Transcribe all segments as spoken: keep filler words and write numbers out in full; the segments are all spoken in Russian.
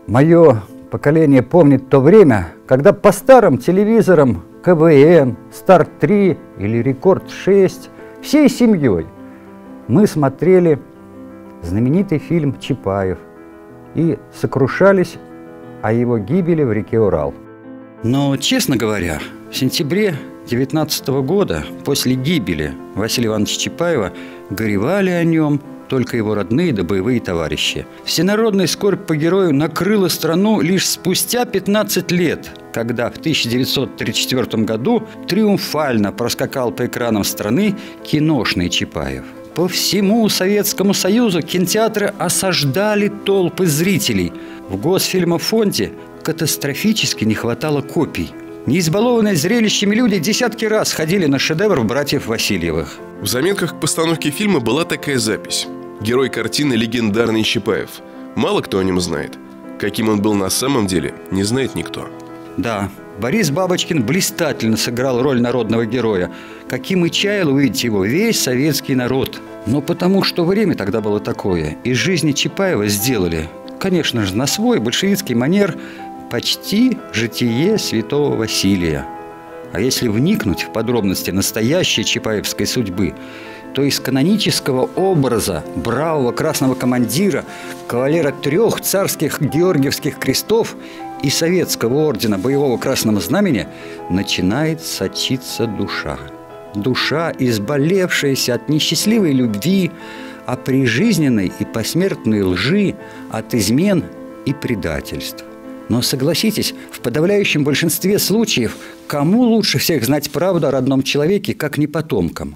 Мое поколение помнит то время, когда по старым телевизорам ка вэ эн, Старт три или Рекорд шесть всей семьей мы смотрели знаменитый фильм «Чапаев» и сокрушались о его гибели в реке Урал. Но, честно говоря, в сентябре девятнадцатого года, после гибели Василия Ивановича Чапаева, горевали о нем только его родные да боевые товарищи. Всенародная скорбь по герою накрыла страну лишь спустя пятнадцать лет, когда в тысяча девятьсот тридцать четвёртом году триумфально проскакал по экранам страны киношный Чапаев. По всему Советскому Союзу кинотеатры осаждали толпы зрителей. В Госфильмофонде катастрофически не хватало копий. Неизбалованные зрелищами люди десятки раз ходили на шедевр братьев Васильевых. В заметках к постановке фильма была такая запись. Герой картины – легендарный Чапаев. Мало кто о нем знает. Каким он был на самом деле, не знает никто. Да, Борис Бабочкин блистательно сыграл роль народного героя, каким и чаял увидеть его весь советский народ. Но потому что время тогда было такое, из жизни Чапаева сделали, конечно же, на свой большевистский манер, почти житие святого Василия. А если вникнуть в подробности настоящей чапаевской судьбы, то из канонического образа бравого красного командира, кавалера трех царских георгиевских крестов и советского ордена боевого красного знамени начинает сочиться душа. Душа, изболевшаяся от несчастливой любви, а прижизненной и посмертной лжи, от измен и предательств. Но согласитесь, в подавляющем большинстве случаев кому лучше всех знать правду о родном человеке, как не потомкам?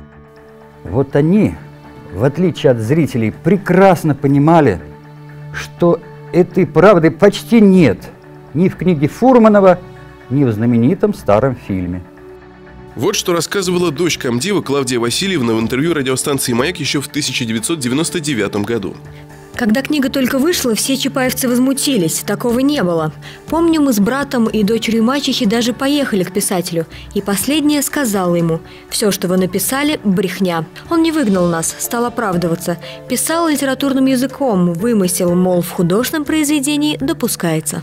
Вот они, в отличие от зрителей, прекрасно понимали, что этой правды почти нет ни в книге Фурманова, ни в знаменитом старом фильме. Вот что рассказывала дочь комдива Клавдия Васильевна в интервью радиостанции «Маяк» еще в тысяча девятьсот девяносто девятом году. Когда книга только вышла, все чапаевцы возмутились. Такого не было. Помню, мы с братом и дочерью мачехи даже поехали к писателю. И последняя сказала ему: «Все, что вы написали, брехня». Он не выгнал нас, стал оправдываться. Писал литературным языком, вымысел, мол, в художественном произведении допускается.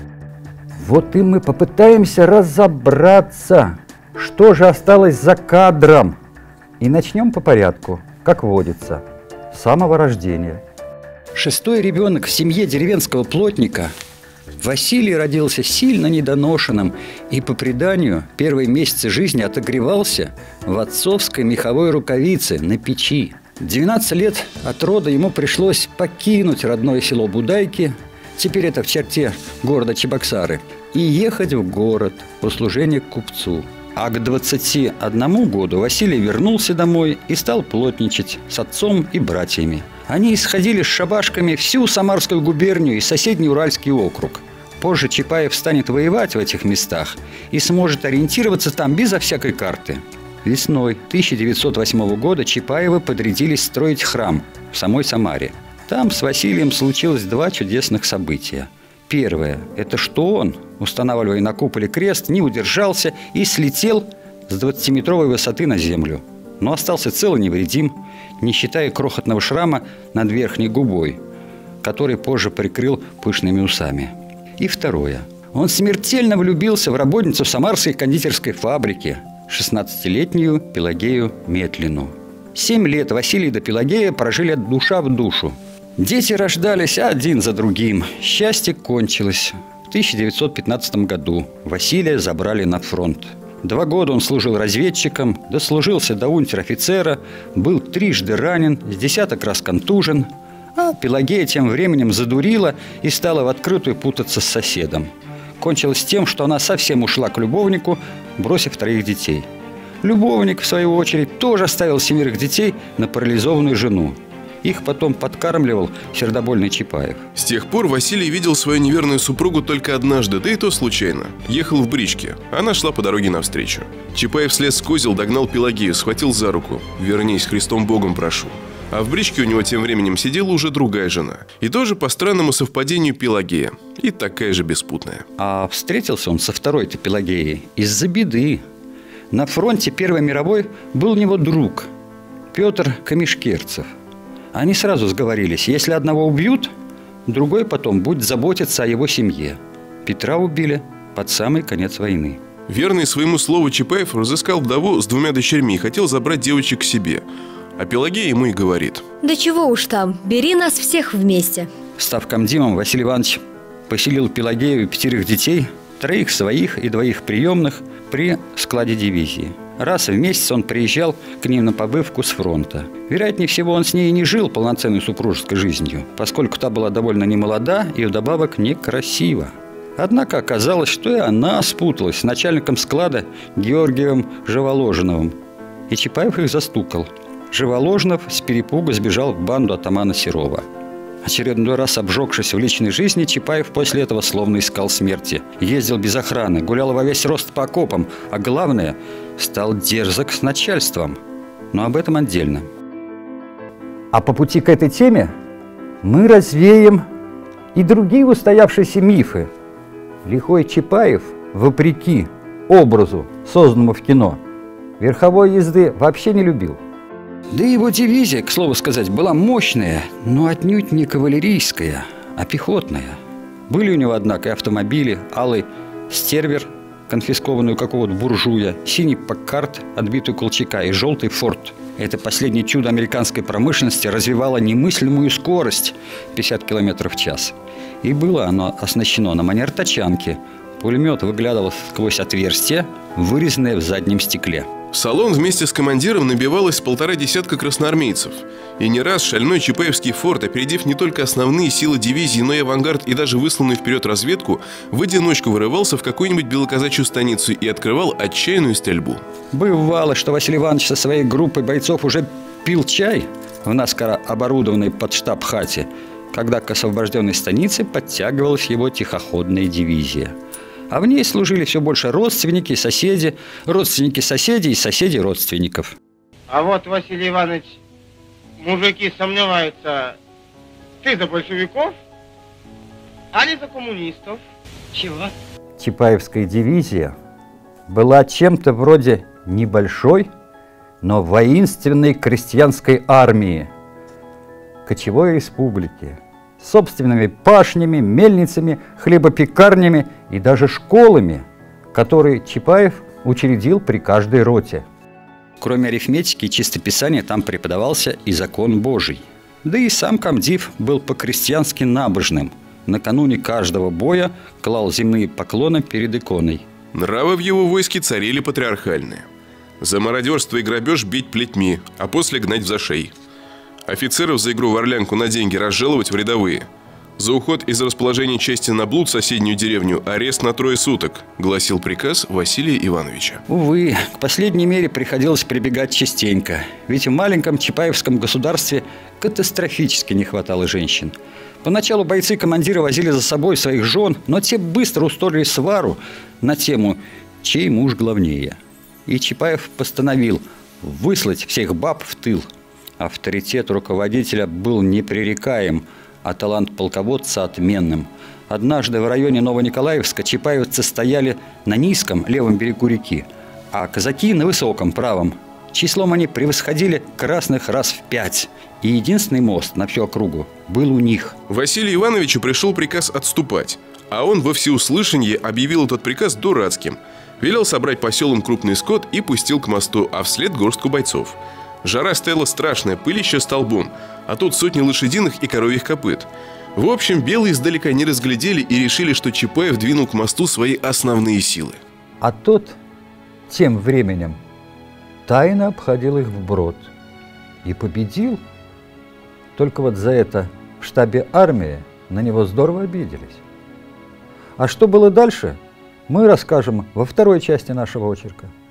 Вот и мы попытаемся разобраться, что же осталось за кадром. И начнем по порядку, как водится, с самого рождения. Шестой ребенок в семье деревенского плотника, Василий родился сильно недоношенным и, по преданию, первые месяцы жизни отогревался в отцовской меховой рукавице на печи. двенадцать лет от рода ему пришлось покинуть родное село Будайки, теперь это в черте города Чебоксары, и ехать в город по служению к купцу. А к двадцати одному году Василий вернулся домой и стал плотничать с отцом и братьями. Они исходили с шабашками всю Самарскую губернию и соседний Уральский округ. Позже Чапаев станет воевать в этих местах и сможет ориентироваться там безо всякой карты. Весной тысяча девятьсот восьмого года Чапаевы подрядились строить храм в самой Самаре. Там с Василием случилось два чудесных события. Первое – это что он, устанавливая на куполе крест, не удержался и слетел с двадцатиметровой высоты на землю. Но остался цел и невредим, не считая крохотного шрама над верхней губой, который позже прикрыл пышными усами. И второе. Он смертельно влюбился в работницу самарской кондитерской фабрики, шестнадцатилетнюю Пелагею Метлину. Семь лет Василий да Пелагея прожили от душа в душу. Дети рождались один за другим. Счастье кончилось. В тысяча девятьсот пятнадцатом году Василия забрали на фронт. Два года он служил разведчиком, дослужился до унтер-офицера, был трижды ранен, с десяток раз контужен. А Пелагея тем временем задурила и стала в открытую путаться с соседом. Кончилось тем, что она совсем ушла к любовнику, бросив троих детей. Любовник, в свою очередь, тоже оставил семерых детей на парализованную жену. Их потом подкармливал сердобольный Чапаев. С тех пор Василий видел свою неверную супругу только однажды, да и то случайно. Ехал в бричке. Она шла по дороге навстречу. Чапаев слез с козел, догнал Пелагею, схватил за руку. «Вернись, Христом Богом прошу». А в бричке у него тем временем сидела уже другая жена. И тоже по странному совпадению Пелагея. И такая же беспутная. А встретился он со второй-то Пелагеей из-за беды. На фронте Первой мировой был у него друг Петр Камишкерцев. Они сразу сговорились: если одного убьют, другой потом будет заботиться о его семье. Петра убили под самый конец войны. Верный своему слову Чапаев разыскал вдову с двумя дочерьми и хотел забрать девочек к себе. А Пелагея ему и говорит: «Да чего уж там, бери нас всех вместе». Став комдивом, Василий Иванович поселил Пелагею и пятерых детей, троих своих и двоих приемных, при складе дивизии. Раз в месяц он приезжал к ним на побывку с фронта. Вероятнее всего, он с ней и не жил полноценной супружеской жизнью, поскольку та была довольно немолода и вдобавок некрасива. Однако оказалось, что и она спуталась с начальником склада Георгием Живоложеновым, и Чапаев их застукал. Живоложенов с перепугу сбежал в банду атамана Серова. Очередной раз обжегшись в личной жизни, Чапаев после этого словно искал смерти. Ездил без охраны, гулял во весь рост по окопам, а главное, стал дерзок с начальством. Но об этом отдельно. А по пути к этой теме мы развеем и другие устоявшиеся мифы. Лихой Чапаев, вопреки образу, созданному в кино, верховой езды вообще не любил. Да и его дивизия, к слову сказать, была мощная, но отнюдь не кавалерийская, а пехотная. Были у него, однако, и автомобили, алый стервер, конфискованный у какого-то буржуя, синий Паккарт, отбитый у Колчака, и желтый Форд. Это последнее чудо американской промышленности развивало немыслимую скорость – пятьдесят километров в час. И было оно оснащено на манер тачанки. Пулемет выглядывал сквозь отверстие, вырезанное в заднем стекле. В салон вместе с командиром набивалось полтора десятка красноармейцев. И не раз шальной Чапаевский форт, опередив не только основные силы дивизии, но и авангард и даже высланную вперед разведку, в одиночку вырывался в какую-нибудь белоказачью станицу и открывал отчаянную стрельбу. Бывало, что Василий Иванович со своей группой бойцов уже пил чай в наскоро оборудованной под штаб хате, когда к освобожденной станице подтягивалась его тихоходная дивизия. А в ней служили все больше родственники, соседи, родственники соседей и соседи родственников. А вот, Василий Иванович, мужики сомневаются, ты за большевиков, а не за коммунистов. Чего? Чапаевская дивизия была чем-то вроде небольшой, но воинственной крестьянской армии, кочевой республики, с собственными пашнями, мельницами, хлебопекарнями и даже школами, которые Чапаев учредил при каждой роте. Кроме арифметики и чистописания, там преподавался и закон Божий. Да и сам комдив был по-крестьянски набожным. Накануне каждого боя клал земные поклоны перед иконой. Нравы в его войске царили патриархальные. За мародерство и грабеж бить плетьми, а после гнать в зашей. Офицеров за игру в орлянку на деньги разжаловать в рядовые. За уход из расположения части на блуд в соседнюю деревню арест на трое суток, гласил приказ Василия Ивановича. Увы, к последней мере приходилось прибегать частенько. Ведь в маленьком Чапаевском государстве катастрофически не хватало женщин. Поначалу бойцы-командиры возили за собой своих жен, но те быстро устроили свару на тему «чей муж главнее». И Чапаев постановил выслать всех баб в тыл. Авторитет руководителя был непререкаем, а талант полководца отменным. Однажды в районе Новониколаевска чапаевцы стояли на низком левом берегу реки, а казаки на высоком правом. Числом они превосходили красных раз в пять. И единственный мост на всю округу был у них. Василию Ивановичу пришел приказ отступать, а он во всеуслышание объявил этот приказ дурацким. Велел собрать по селам крупный скот и пустил к мосту, а вслед горстку бойцов. Жара стояла страшная, пылища столбом, а тут сотни лошадиных и коровьих копыт. В общем, белые издалека не разглядели и решили, что Чапаев двинул к мосту свои основные силы. А тот тем временем тайно обходил их вброд и победил. Только вот за это в штабе армии на него здорово обиделись. А что было дальше, мы расскажем во второй части нашего очерка.